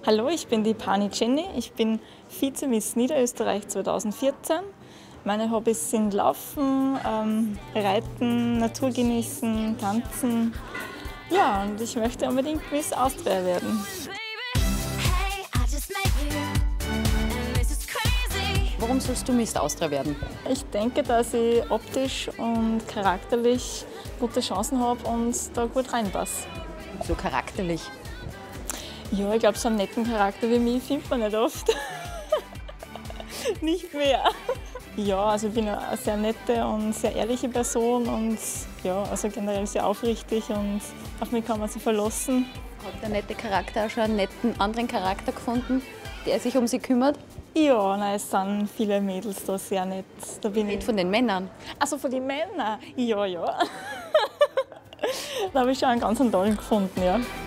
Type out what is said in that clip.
Hallo, ich bin die Pani Jenny. Ich bin Vize-Miss Niederösterreich 2014. Meine Hobbys sind Laufen, Reiten, Natur genießen, Tanzen. Ja, und ich möchte unbedingt Miss Austria werden. Warum sollst du Miss Austria werden? Ich denke, dass ich optisch und charakterlich gute Chancen habe und da gut reinpasse. So charakterlich. Ja, ich glaube, so einen netten Charakter wie mich findet man nicht oft. Nicht mehr. Ja, also ich bin eine sehr nette und sehr ehrliche Person und ja, also generell sehr aufrichtig und auf mich kann man sich verlassen. Hat der nette Charakter auch schon einen netten anderen Charakter gefunden, der sich um sie kümmert? Ja, nein, es sind viele Mädels da sehr nett. Da bin Nicht ich. von den Männern. Also von den Männern? Ja, ja. Da habe ich schon einen ganz tollen gefunden, ja.